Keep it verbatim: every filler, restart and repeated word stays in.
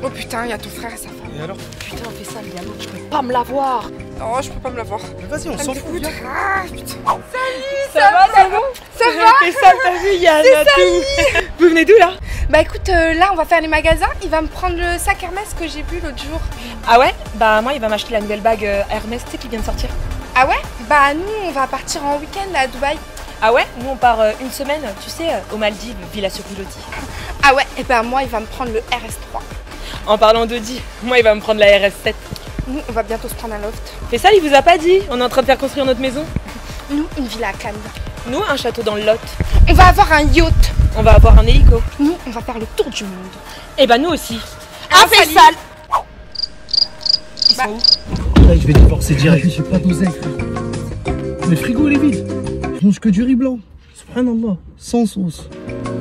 Oh putain, il y a ton frère et sa femme. Et alors? Putain, fais ça, Liam, je peux pas me la voir. Non, je peux pas me la voir. Vas-y, on s'en fout. Ah, putain. Salut, Ça, ça va, c'est bon? Ça va? C'est ça, t'as vu, Yann, tout. Vous venez d'où là? Bah écoute, euh, là on va faire les magasins. Il va me prendre le sac Hermès que j'ai vu l'autre jour. Ah ouais? Bah moi il va m'acheter la nouvelle bague euh, Hermès, tu sais, qui vient de sortir. Ah ouais? Bah nous on va partir en week-end là à Dubaï. Ah ouais? Nous on part euh, une semaine, tu sais, euh, aux Maldives, Villa sur Pilotis. Ah ouais? Et ben moi il va me prendre le R S trois. En parlant d'Audi, moi il va me prendre la R S sept. Nous on va bientôt se prendre un loft. Mais ça, il vous a pas dit? On est en train de faire construire notre maison. Nous une villa à Cannes. Nous, un château dans le Lot. On va avoir un yacht. On va avoir un hélico. Nous on va faire le tour du monde. Et bah nous aussi. Un Faisal. Ils Bah. sont où? Là, je vais divorcer direct. J'ai pas d'oseille, frère. Mais le frigo, il est vide. Je mange que du riz blanc. Subhanallah. Sans sauce.